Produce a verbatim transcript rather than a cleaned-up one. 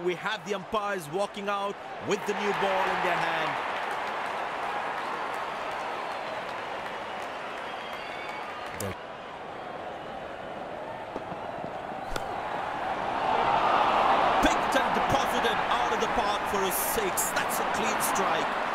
we have the umpires walking out with the new ball in their hand. Picked and deposited out of the park for a six. That's a clean strike.